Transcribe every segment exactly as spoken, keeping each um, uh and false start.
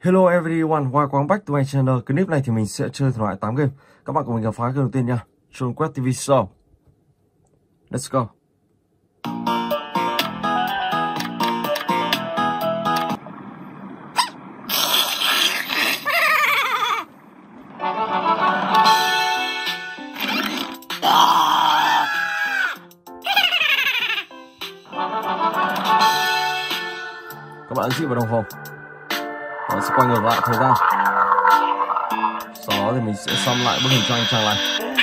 Hello everyone, welcome back to my channel. Clip này thì mình sẽ chơi thể loại tám game. Các bạn cùng mình khám phá game đầu tiên nha. John Quest ti vi Show. Let's go. Các bạn ấn vào đồng hồ. Nó sẽ quay ngược lại thời gian. Sau đó thì mình sẽ xăm lại bức hình cho anh chàng này.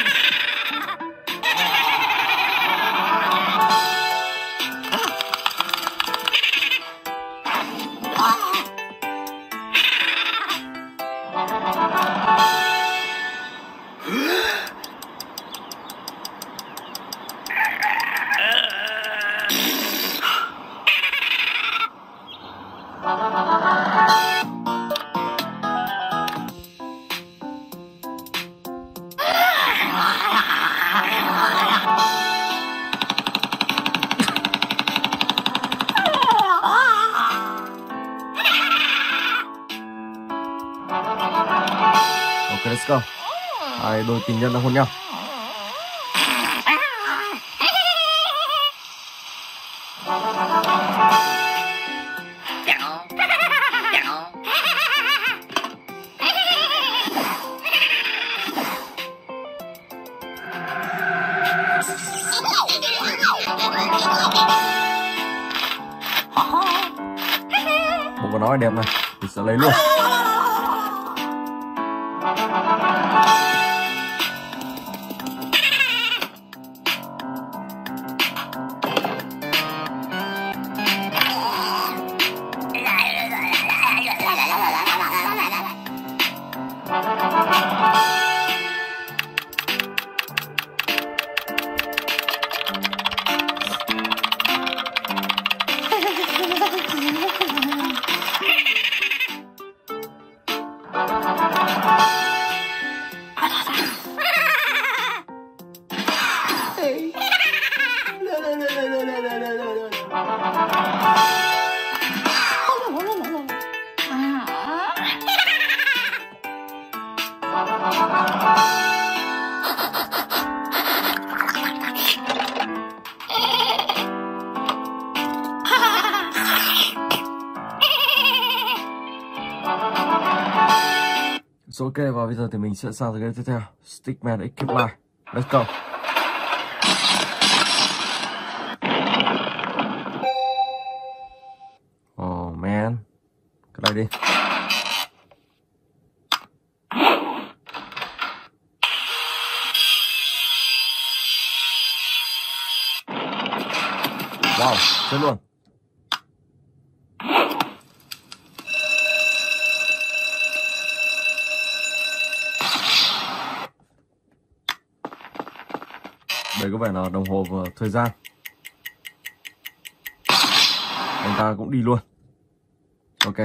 Ok, let's go. Hai đôi tình nhân đang hôn nhau. Một con nói đẹp này, thì sẽ lấy luôn. Ok, và bây giờ thì mình sẽ sang tới game tiếp theo, Stickman Escape Life. Let's go. Oh man, cái này đi. Wow, chết luôn. Đây có vẻ là đồng hồ và thời gian. Anh ta cũng đi luôn. Ok.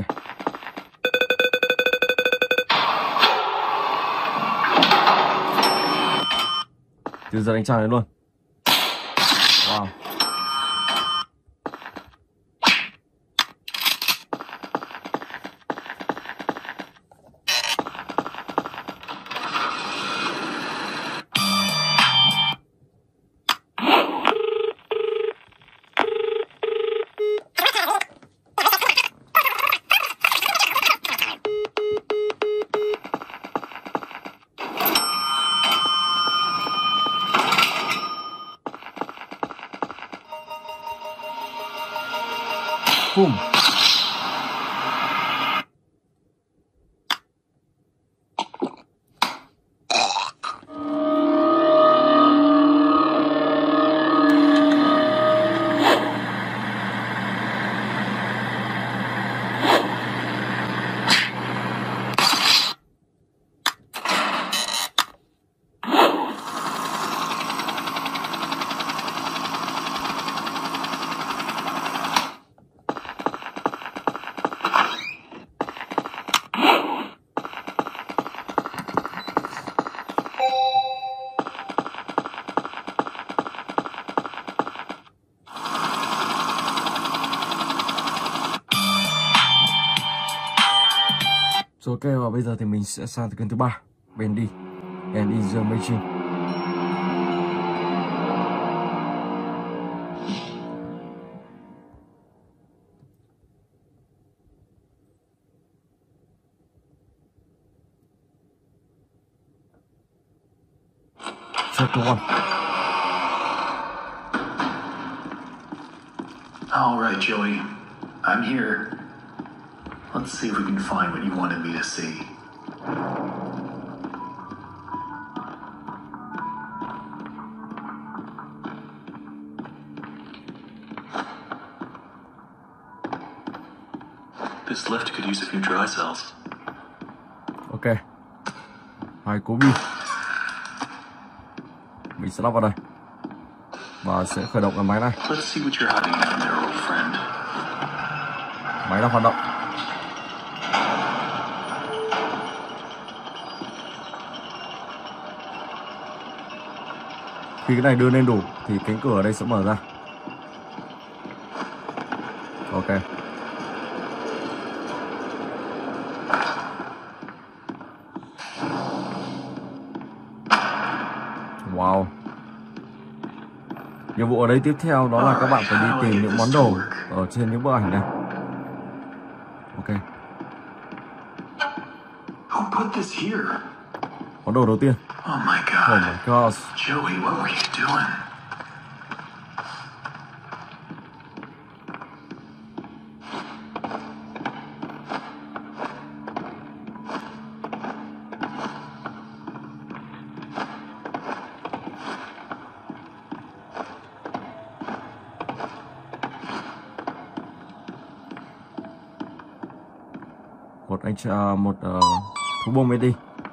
Từ giờ đánh chàng đến luôn. Wow. Boom. Rồi ok, và bây giờ thì mình sẽ sang kênh thứ ba, Bendy and Easier Machine. Chapter one. All right, Joey. I'm here. Let's see if we can find what you wanted me to see. This lift could use a few dry cells. Ok. Hai cú bi. Mình sẽ lắp vào đây. Và sẽ khởi động cái máy này. Let's see what you're hiding out there, old friend. Máy đang hoạt động. Khi cái này đưa lên đủ thì cánh cửa ở đây sẽ mở ra. Ok. Wow. Nhiệm vụ ở đây tiếp theo đó là các bạn phải đi tìm những món đồ ở trên những bức ảnh này. Ok. Who put this here? Món đồ đầu tiên. Oh my god. Oh my god. Joey, what were you doing? Một anh uh, một uh, thú bông đi.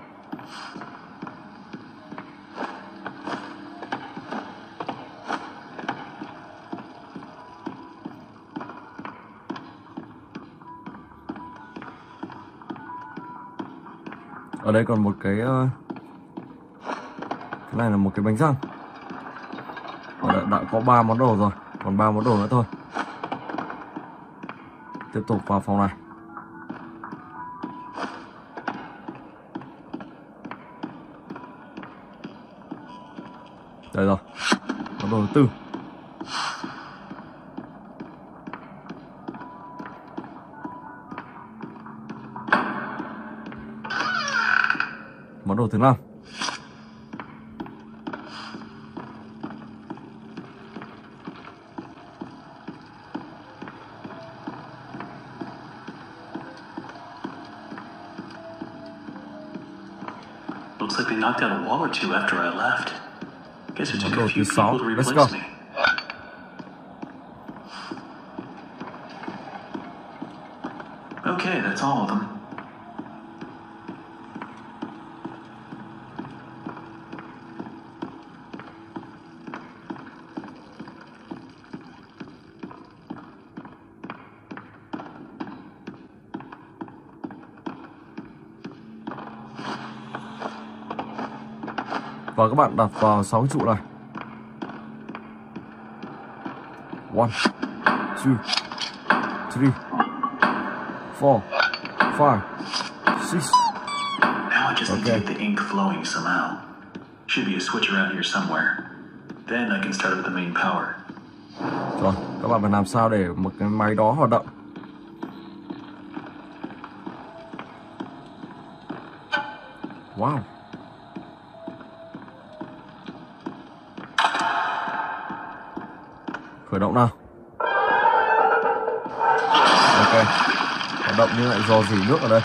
Ở đây còn một cái uh, cái này là một cái bánh răng. Ở đây đã có ba món đồ rồi, còn ba món đồ nữa thôi. Tiếp tục vào phòng này. Đây rồi, món đồ thứ tư. Món đồ thứ năm. Looks like they knocked out a wall or two after I left. Guess it took a few people to Let's replace go. me. Okay, that's all of them. Và các bạn đặt vào sáu trụ này. One, two, three, four, five, six. Now I just need to Okay. get the ink flowing somehow. Should be a switch around here somewhere. Then I can start with the main power. Rồi, các bạn phải làm sao để một cái máy đó hoạt động. Wow. Khởi động nào. Ok. Hoạt động nhưng lại rò rỉ nước ở đây.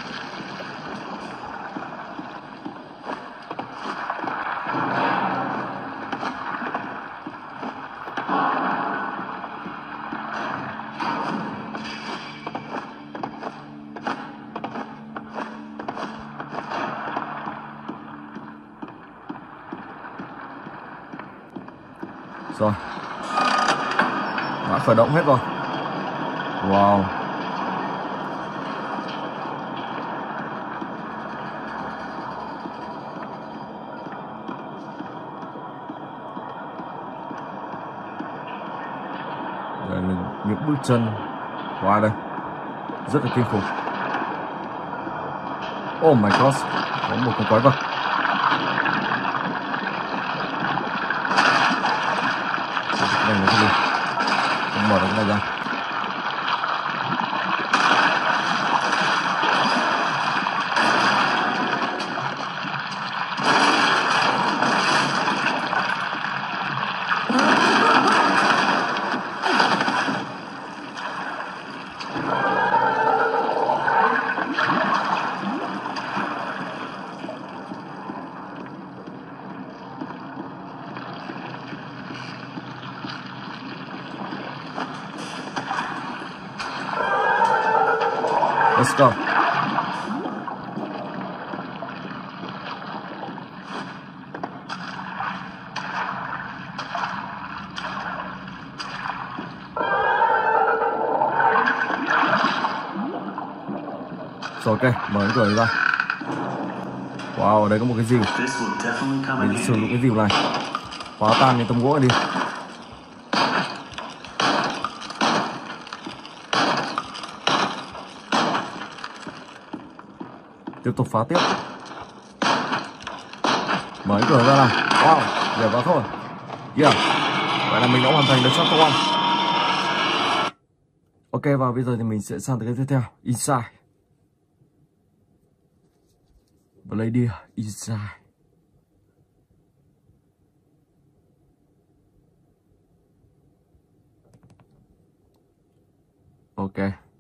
Rồi. Đã khởi động hết rồi. Wow. Đây là những bước chân của ai đây? Rất là kinh khủng. Oh my god, có một con quái vật. Cái này là cái gì? Không mở được cái này ra. Let's go. Rồi ok, mở cái cửa ra. Wow, ở đây có một cái rìu. Mình sử dụng cái rìu này phá tan cái tấm gỗ này đi. Tiếp tục phá tiếp. Mở cái cửa ra nào. Wow, giờ vào thôi. Yeah. Vậy là mình đã hoàn thành được chapter one. Ok, và bây giờ thì mình sẽ sang tới cái tiếp theo, Inside. Blade Inside. Ok.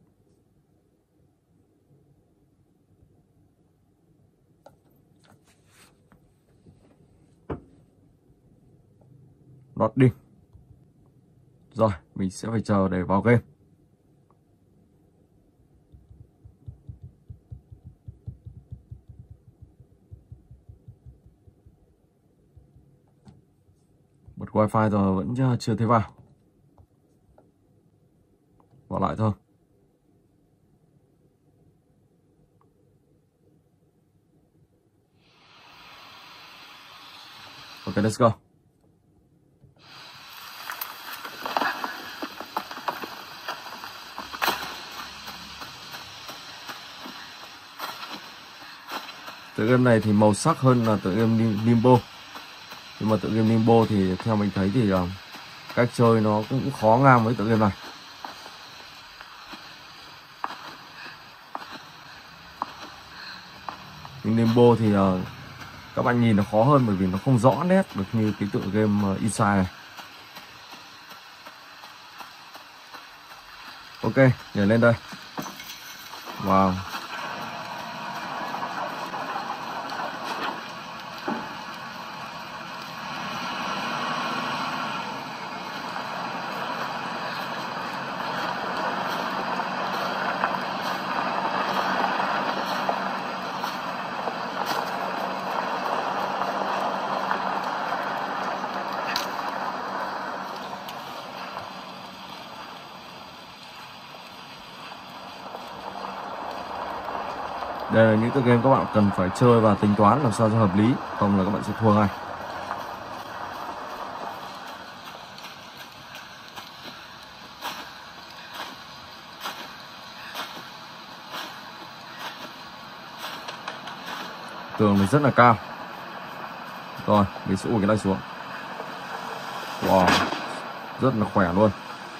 Lót đi. Rồi, mình sẽ phải chờ để vào game. Bật wifi rồi vẫn chưa thấy vào. Vào lại thôi. Ok, let's go. Tựa game này thì màu sắc hơn là tựa game Limbo. Nhưng mà tựa game Limbo thì theo mình thấy thì uh, cách chơi nó cũng khó ngang với tựa game này. Nhưng Limbo thì uh, các bạn nhìn nó khó hơn bởi vì nó không rõ nét được như cái tựa game uh, Inside này. Ok, nhảy lên đây. Wow. Đây là những cái game các bạn cần phải chơi và tính toán làm sao cho hợp lý, không là các bạn sẽ thua ngay. Tường này rất là cao. Rồi, mình sẽ ủi cái này xuống. Wow, rất là khỏe luôn.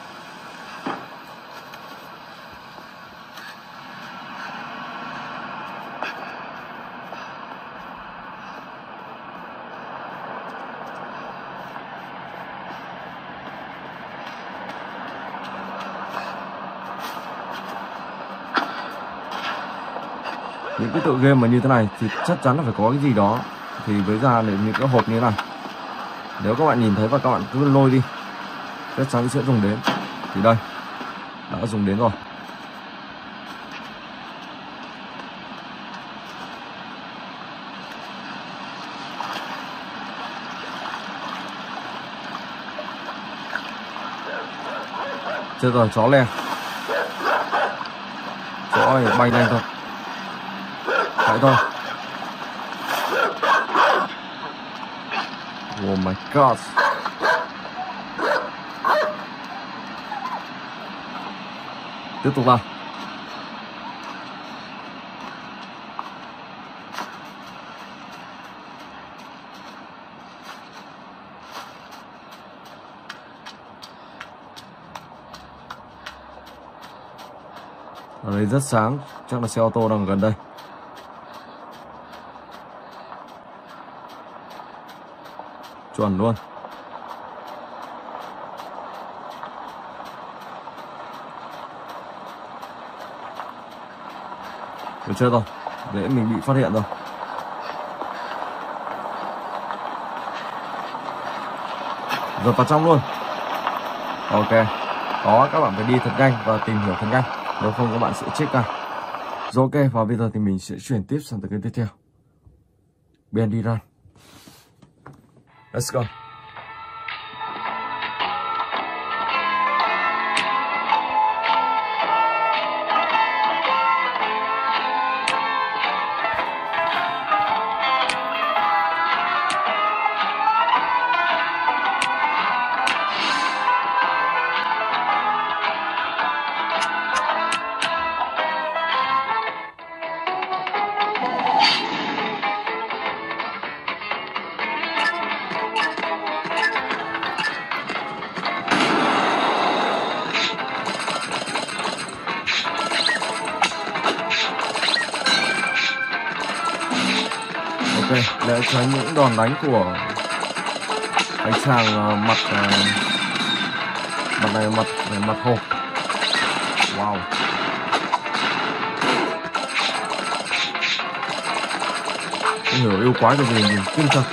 Những cái tựa game mà như thế này thì chắc chắn là phải có cái gì đó. Thì với ra để những cái hộp như thế này, nếu các bạn nhìn thấy và các bạn cứ lôi đi, chắc chắn sẽ dùng đến. Thì đây, đã dùng đến rồi. Chết rồi, chó le. Chó ơi, bay nhanh thôi. Vậy thôi. Oh my god. Tiếp tục vào. Ở đây rất sáng, chắc là xe ô tô đang gần đây. Chuẩn luôn. Được chưa rồi, để mình bị phát hiện rồi. Rồi vào trong luôn. Ok. Đó, các bạn phải đi thật nhanh và tìm hiểu thật nhanh, nếu không các bạn sẽ chết cả. Rồi ok, và bây giờ thì mình sẽ chuyển tiếp sang tựa game tiếp theo. Bandy Run. Let's go. Để tránh những đòn đánh của anh chàng uh, mặt uh, mặt này mặt này mặt hộp. Wow. Không hiểu yêu quái cái gì mình kinh thật.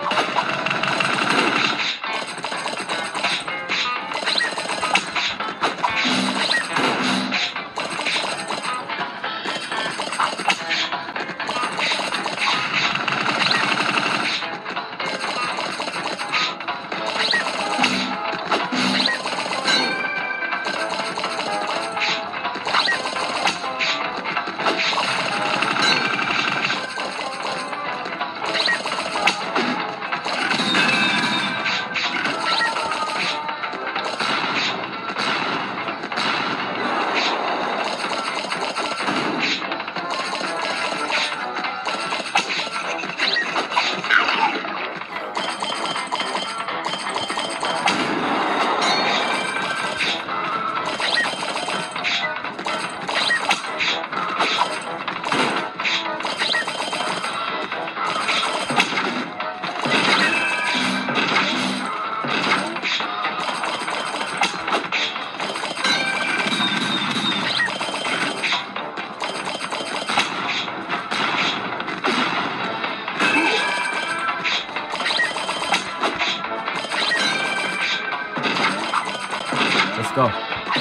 Let's go.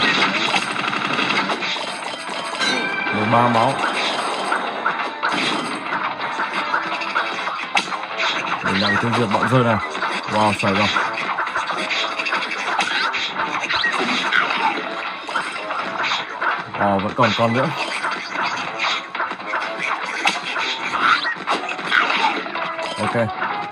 mười ba máu. Mình đang tiêu diệt bọn rơi này. Wow, xảy rồi. Wow, vẫn còn con nữa. Ok.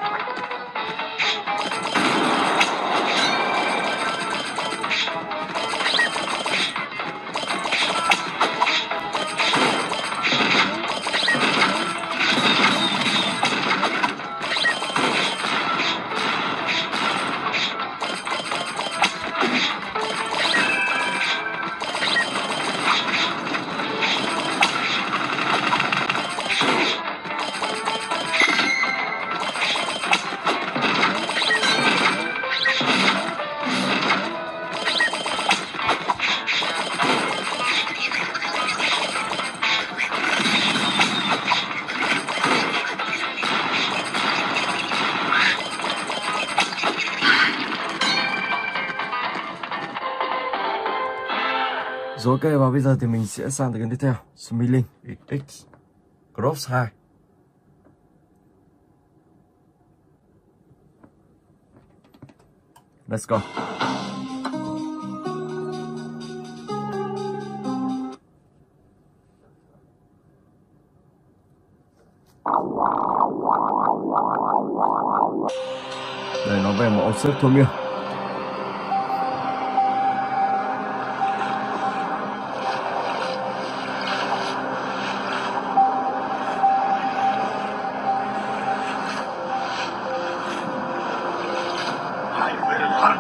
Rồi ok, và bây giờ thì mình sẽ sang tới cái tiếp theo, Smiling X Cross hai. Let's go. Đây, nó về một ông sếp thua miệng.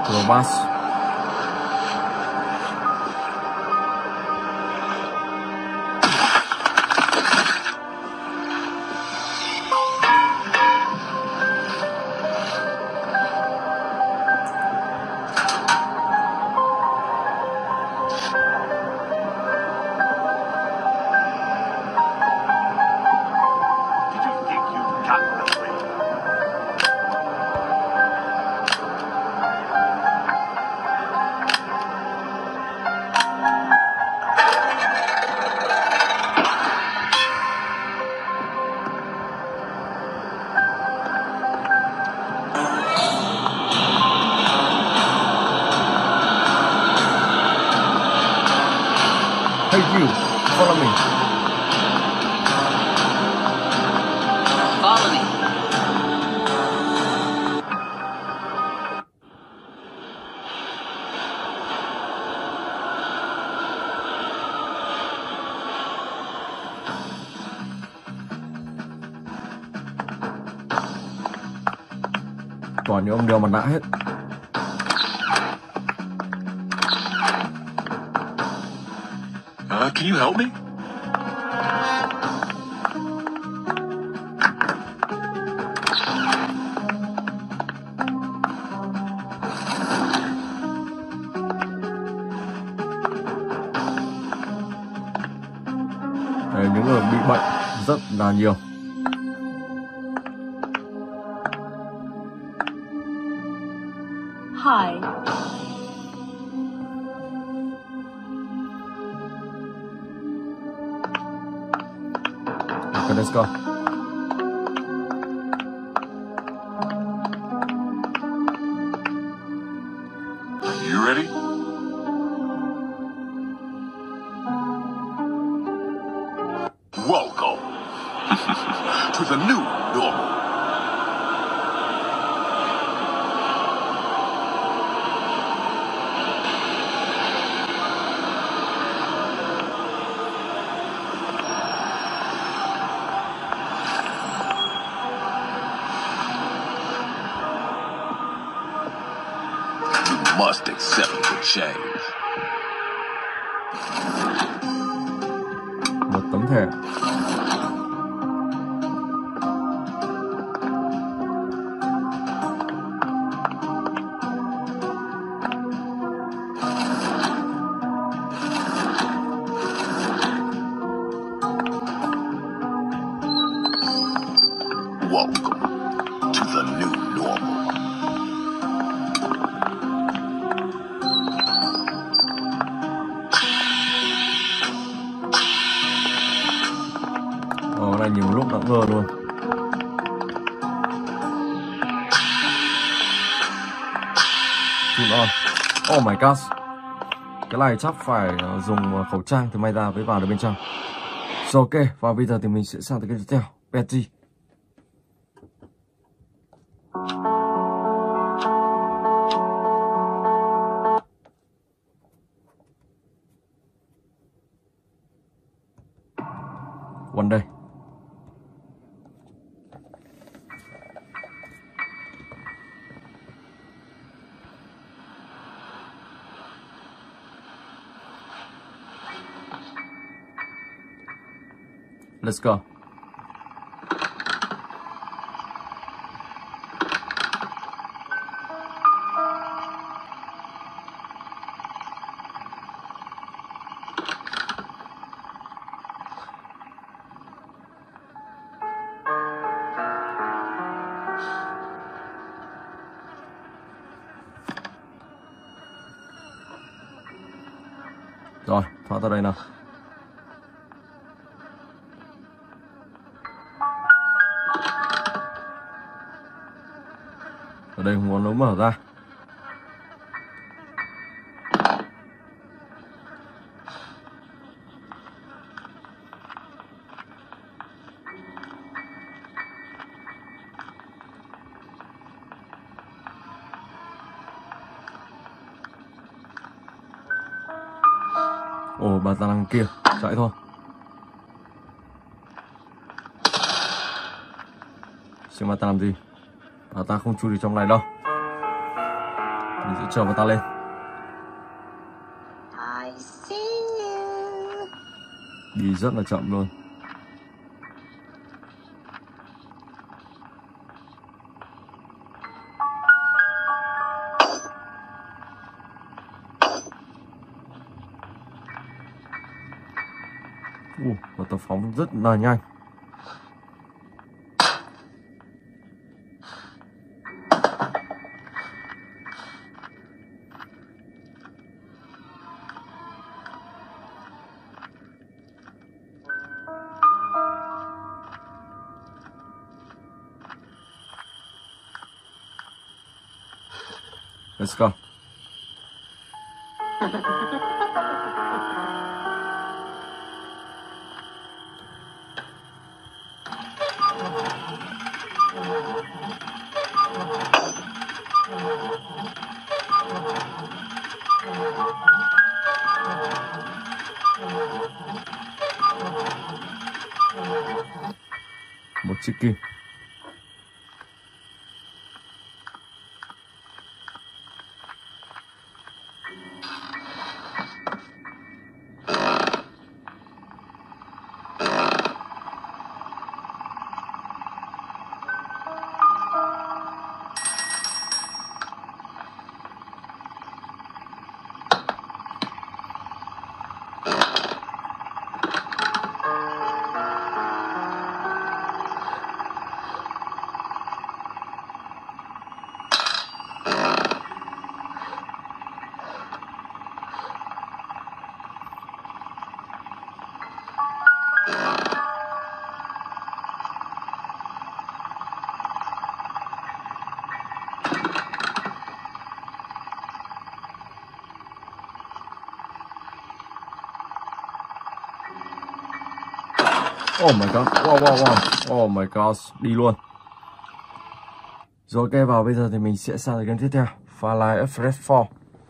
Bass. Thank you. Follow me. Follow me. Toàn những ông đeo mặt nạ hết. Uh, can you help me? Đây, những người bị bệnh rất là nhiều. Hi. Okay, let's go. You ready? Welcome to the new normal. You must accept the change. Một tấm thẻ. Welcome to the new normal. Ồ, cái này nhiều lúc đã ngờ luôn. Tune on. Oh my god. Cái này chắc phải dùng khẩu trang thì may ra mới vào được bên trong. Rồi ok, và bây giờ thì mình sẽ sang tới cái tiếp theo. Betty. One day. Let's go. Rồi, thoát ra đây nào. Ở đây không có lối mở ra. Ồ, bà ta đang kia, chạy thôi. Xem bà ta làm gì. Bà ta không chui được trong này đâu. Mình sẽ chờ bà ta lên. I see you. Đi rất là chậm luôn. Ủa, và tàu phóng rất là nhanh. Let's go. Một chiếc kim. Oh my god, wow wow wow, oh my god, đi luôn. Rồi ok, vào bây giờ thì mình sẽ sang game tiếp theo, Far Cry Fresh bốn.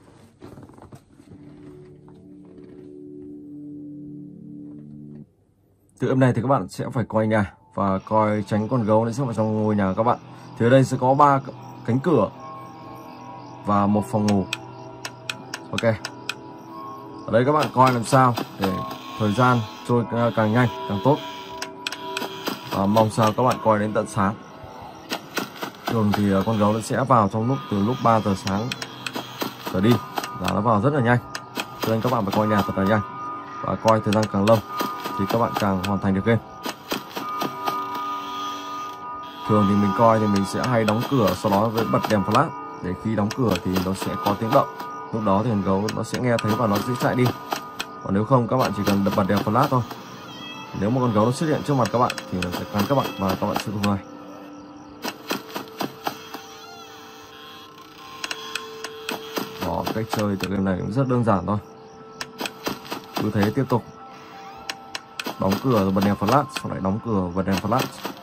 Từ hôm nay thì các bạn sẽ phải quay nhà và coi tránh con gấu nó sẽ vào trong ngôi nhà các bạn. Thì ở đây sẽ có ba cánh cửa và một phòng ngủ. Ok. Ở đây các bạn coi làm sao để thời gian trôi càng nhanh càng tốt. Và mong sao các bạn coi đến tận sáng. Thường thì con gấu nó sẽ vào trong lúc từ lúc ba giờ sáng trở đi là nó vào rất là nhanh. Cho nên các bạn phải coi nhà thật là nhanh và coi thời gian càng lâu thì các bạn càng hoàn thành được game. Thường thì mình coi thì mình sẽ hay đóng cửa, sau đó với bật đèn flash để khi đóng cửa thì nó sẽ có tiếng động. Lúc đó thì con gấu nó sẽ nghe thấy và nó sẽ chạy đi. Còn nếu không, các bạn chỉ cần bật đèn flash thôi. Nếu mà con gấu nó xuất hiện trước mặt các bạn thì nó sẽ cắn các bạn và các bạn sẽ thua ngay. Đó, cách chơi tựa game này cũng rất đơn giản thôi. Cứ thế tiếp tục. Đóng cửa rồi bật đèn flash, sau lại đóng cửa bật đèn flash.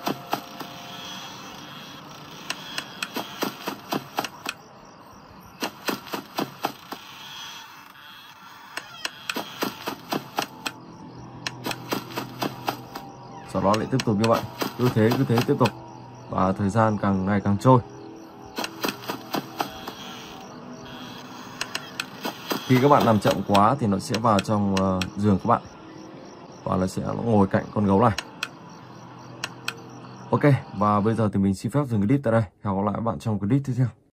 Sau đó lại tiếp tục như vậy, cứ thế cứ thế tiếp tục và thời gian càng ngày càng trôi. Khi các bạn làm chậm quá thì nó sẽ vào trong uh, giường các bạn và nó sẽ ngồi cạnh con gấu này. Ok, và bây giờ thì mình xin phép dừng clip tại đây. Hẹn gặp lại các bạn trong clip tiếp theo.